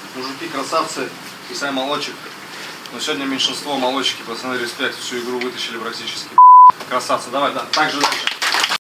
Мужики красавцы, Исай молодчик. Но сегодня меньшинство, молодчики, пацаны, респект, всю игру вытащили практически. Красавцы, давай, да, так же дальше.